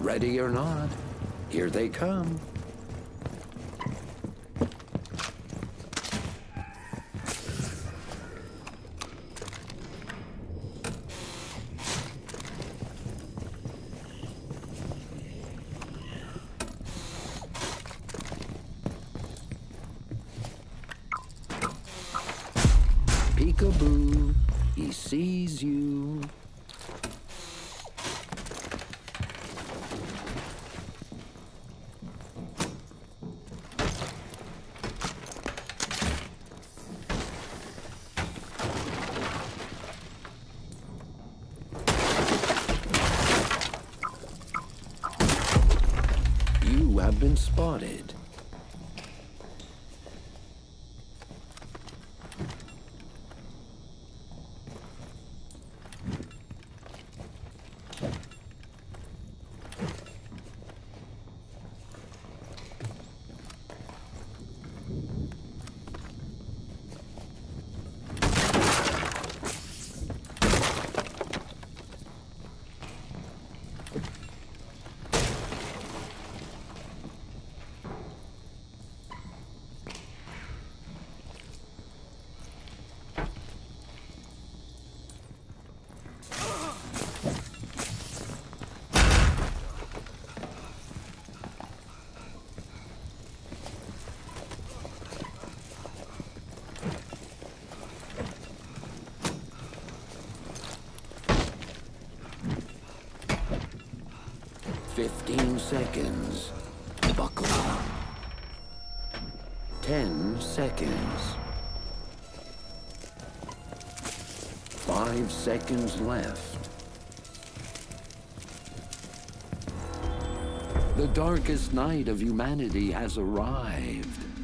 Ready or not, here they come. Peekaboo, he sees you. You have been spotted. "15 seconds. Buckle up. 10 seconds. 5 seconds left. The darkest night of humanity has arrived.